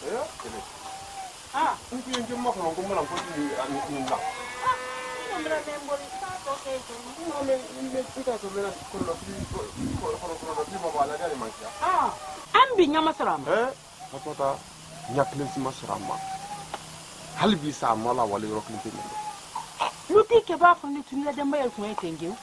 Ah, un più in giorno con come non puoi in là. Non me la memori stato che No, mi spiegato bene quello prima vale gari mangia. Ah, ambi nyama salam. Fatota nyaklen si masrama. Hal bi sa mala wali rokin tin. Luti ke ba fa ni tuni da mayar kun yake ngiu.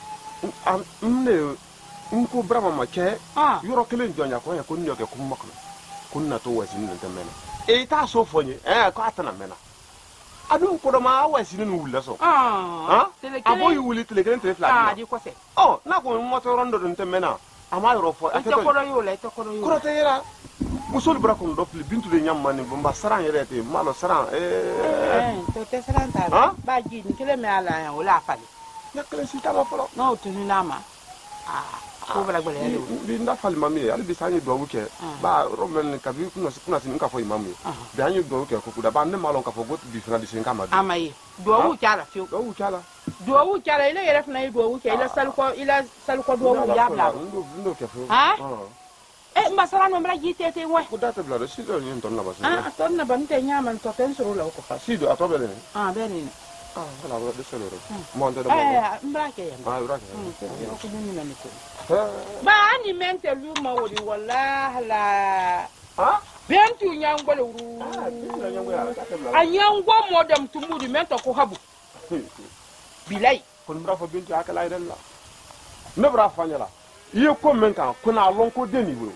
Ne ko brama ma ke Ah, yoro kelen jonya ko ya ko nyoke ko makko. Kunna to wasin nan mena. E ta so fonye ko atana mena. Adu ko ma wasin nu wulla so. Aboy wuli tele kelen tele fla. Di ko se. Oh, na ko mo to rondo dun mena. Ama yoro fo Ate ko ro yo le to ko ro yo. Ko te yera. Musul brakon do fli bintu de nyamani bomba saran yerete malo saran to te saran ta. Ba ji ni kele me ala ya wala fali. Nakle si tama folo. No to ni nama. Ko bala gbele ya bi nda fali mami ali bi sanyi do wuke ba romen ka bi kuna sin ka fo imami bi anyi do wuke ko kuda ba ne malon ka fo got bi fina di sin ka ma bi amayi do wu kala fi do wu kala ile yere fina do wu ke ila sal ko do wu ya bla ndo ke fo mbasara no mra jite te we ko data bla si do ni ton na ba si ton na ban te nyama to ken suru la ko fa si do atobe ne beni wala wala de solo mo ndo mbra ke ya mbra ke ko ni na ni ko ba ani mente lu ma wori wallahi la bentu nyangbo le ru anyangbo modam tumudi mento ko habu bilay kon mbra fo bentu akala idan la ne bra fanyala ye ko men kan kuna lon ko deni bulu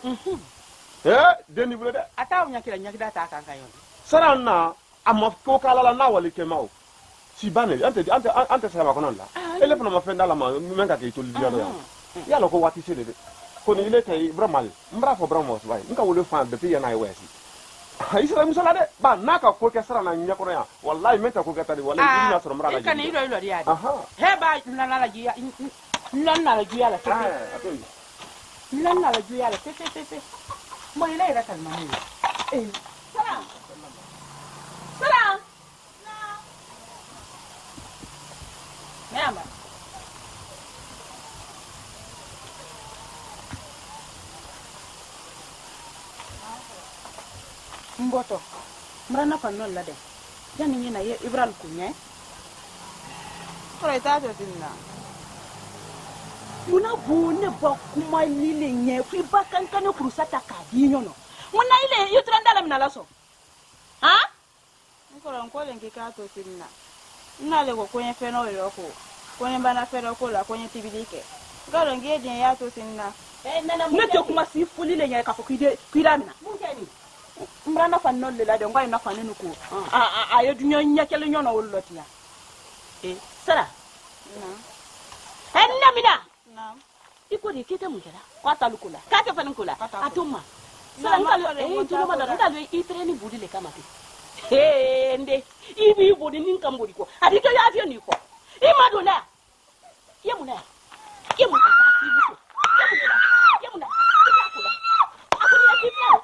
deni bulu de ataw nyakira nyakida ta kan kan yon saranna amma ko kala la na wali kemao si bane ante sama konon la ele fana ma fenda la ma men ka ke to liya do ya lo ko wati sele de ko ni ile tay bramal mbra fo bramos bay nka wole fan de piya na wesi isra musala de ba naka ko ke sarana nyakoro ya wallahi menta ko gatari wallahi ina soro mbra la kan ilo ya he ba nana la ji nana la ju ya la nana la ju ya la te mo ile ira kan mani salam Mama. Mboto. Mrana fanno la de. Jani ni na ye Ibral kunye. Kore ta to dinna. Muna bone ba kuma lile nye ku ba kankane kurusata ka dinyo no. Muna ile yutranda la mina laso. Nkoro nkole ngika to dinna. Nale ko kwenye feno yoko. Kwenye bana feno ko la kwenye tibilike. Ngalo ngeje ya to sinna. Nete kuma si fuli le nya ka fo kwida mina. Mungeni. Mrana fanno le la de ngwa ina fanno ko. Aye dunyo nya kele nyono wolotia. Sara. Na. Mina. Na. Iko de kete mungera. Kwata lukula. Kake fanin kula. Atuma. Sara ngalo tuno madara ngalo itreni budile kama ti. Nde ibi bodi ninka mbodi ko adike ya afio ni ko imaduna yemuna yemuna akuni ya kifia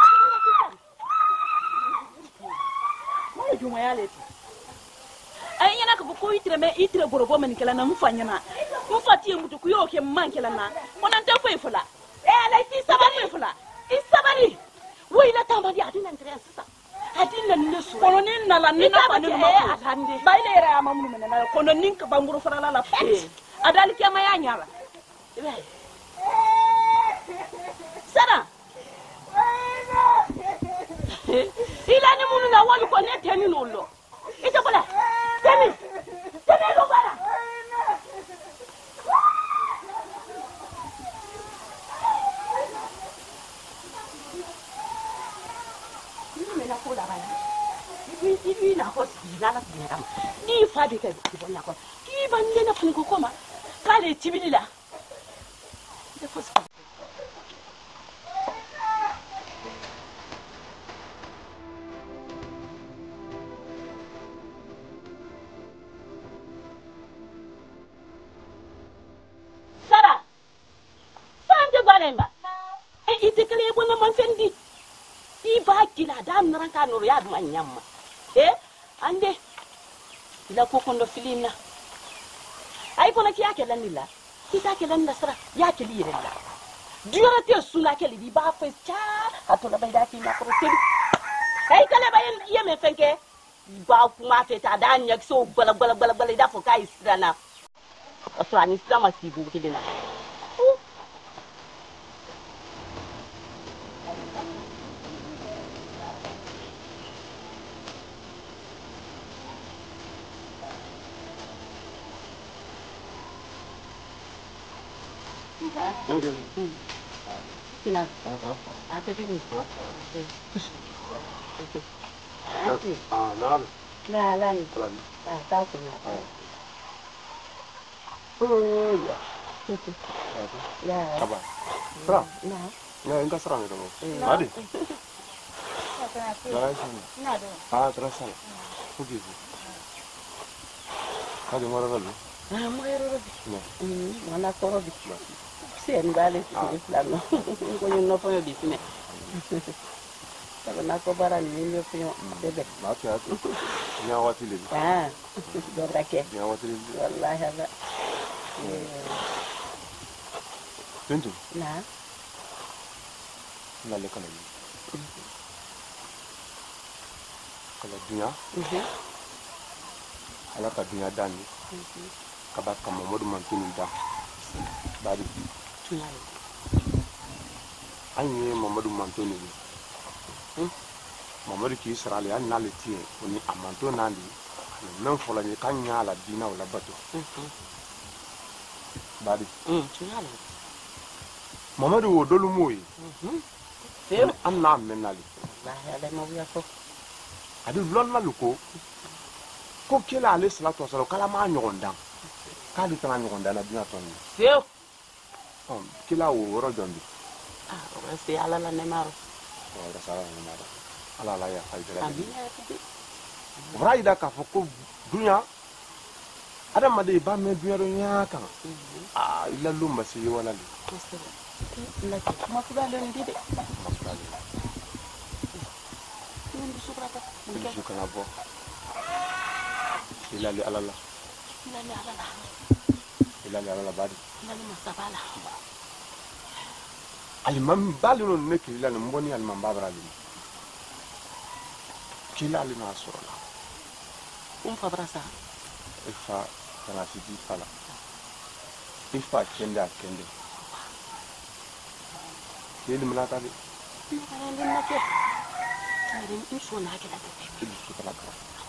mo juma ya leti ay yana ka ko itre borobo man kala na mfanya na mfati mutu ku yoke man kala na onan ta foi fula la ti sabari fula isabari wo ila tamadi adina entre sasa adina nesu kono nin nala nin na fani no atande baile era amamu mena na kono nin ka banguru farala la adali kema ya nyala sara ila ni munu na wali ko ne teni no lo ita bala teni lo bala la ko la bala ibi na ko sila la dinga ni fa de ka ti bonya ko ki ban ne na fun ko koma kale tibilila de ko sara sande balemba ite kale bona man fendi iba kila dam naranka nuru ya dum anyamma ande ila ko kondo filina ay bona ki yake lanilla kita ke lan nasra ya ke lirella diora te suna ke li ba fa cha ato la bayda fi na ko tedi ay fa kuma fe ta da nya so bala da fo kai strana asrani strama si bu kidina Sina. Ada ni. Nah. Nah. Tahu tu. Ya. Ya. Apa? Serang? Nah. Nah, enggak serang itu. Adi. Nah, Ah, terasa. Begitu. Kali mana kali? mau error. Nah. Mana kau di? Sen balik Islam. Kau yang nopo di sini. Kalau nak kau barang ini punya bebek. Hati-hati. Nyawa tilil. Ah, berake. Nyawa tilil. Wallahi ada. Tentu. Nah. Lalu kalau ni. Kalau dunia. Ala ka dunia dani. Kabat ka Muhammadu Mantini dah. Bari. Anye Muhammadu Mantini. Muhammadu ki Israeli an nale tie oni amanto nandi. Men fola ni kanya la dina wala bato. Bari. Muhammadu wo dolu moyi. An na menali. La ya mo ya ko. Adi lon la luko. Ko kila ale salatu wasalo kala ma nyogon dan. Kali kana nyogon dan na dina ton. Seo. Kila wo woro jondi. Orang si ala la ne maro. Wala sala ni mara. Ala la ya faida. Amin ya rabbi. Vraida ka foko dunya. Ada made ba me dunya ro nya kan. Ila lumba si wala li. La ma ku ba len dide. Masali. Ni sukrata. Ni kana bo. Ila li ala la. Ila li ala la badi. Ila li masabala. Alimam balino ne kila ni mboni alimam babra li. Kila li na sura. Fa brasa. Ifa kana sidi fala. Ifa kende. Yeli mlaka li. Ni na ke. Ni insho na ke la ke. Ili sukala ka.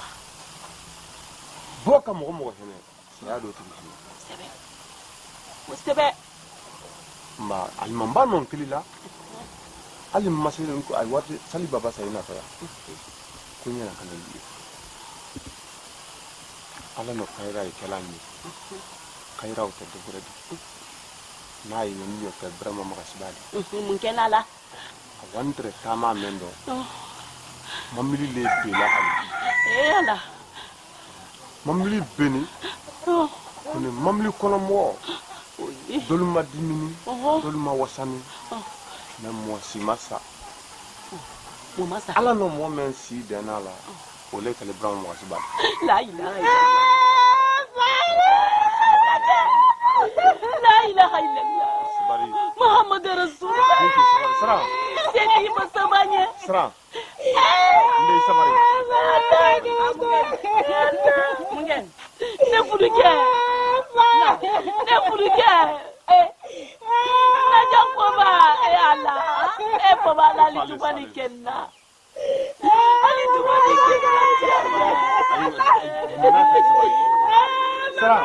Boka mo hene. Ya do tigi. Sebe. Mustebe. Ma alimam ba non kilila. Alim masilin ko ay wati sali baba sai na faya. Kunya na kana li. Ala no kaira e kelani. Kaira o te doguradi. Na yi ni yo ka brama ma kasbali. Mun kenala. Awantre tama mendo. Mamili le bela ali. Ala. Mamili beni. Kone mamili kono mo. Doluma dimini. Doluma wasani. Na mo si masa. Mo masa. Ala no mo men si denala. Ole kale brama ma kasbali. La ilaha illallah. Sabari. Muhammad Rasulullah. Sara. Seni masabanya. Sara. Ndey sabari. Mungen. Ne fuluke. Ne fuluke. Na jakoba Allah. Baba la li tubani kenna. Ali tubani kenna. Sara.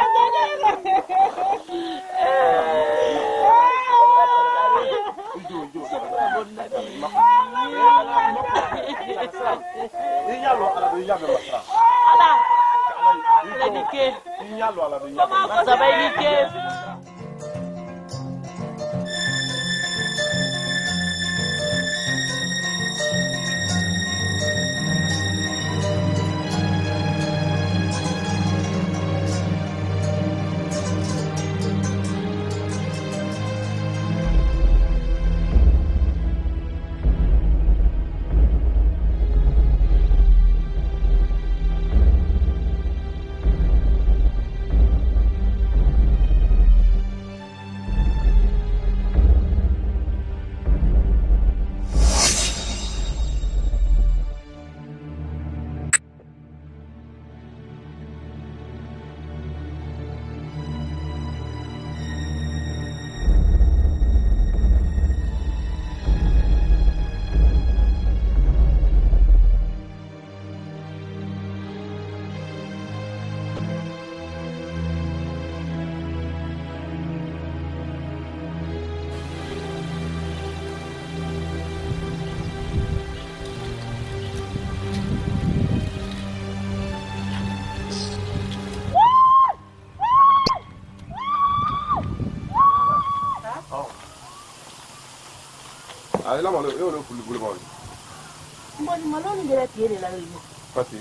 ila malo yo lo fulu bulu bawo mboni malo ni dere tiere la yo pati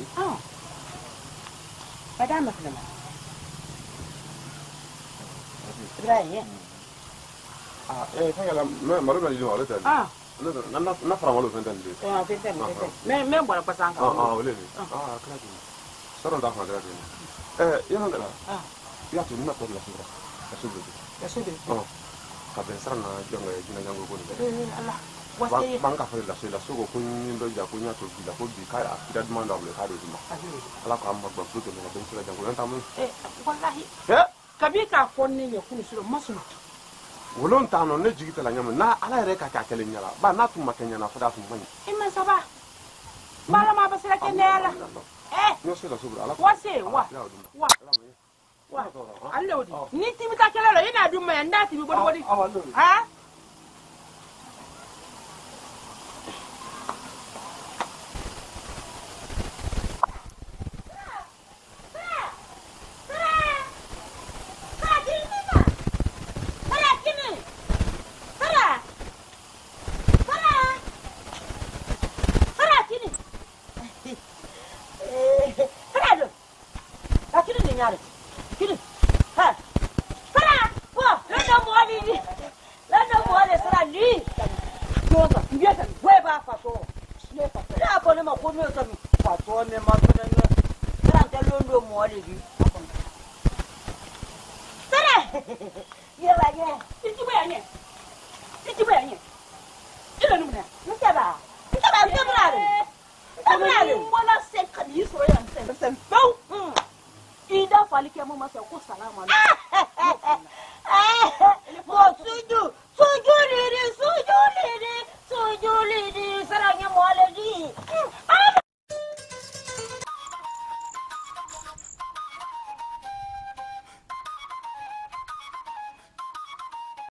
madame Flema Ibrahim fanga la malo na liwa leta na fara malo fenta ndi fenta me mbona pasanga wale ni kala ni saron da fa dara ni yana ngala ya tu na to la subra ka ben sarana jonga jina jango ko ni Allah banka fa la sugo ko ni ndo ja ko nya to bi la ko bi ka da demanda wala ka do dima ala ko amma ba futo na ben sura jango nta mun wallahi kabika fonni ne kunu sura masuma wolon ta no ne jigita la nyama na ala re ka ka kele nyala ba na tu makanya na fada tu mani imma saba bala ma basira ke ne ala no se la subra ala wase wa allodi ni timi ta kele lo ina dum ma nda timi bodi ha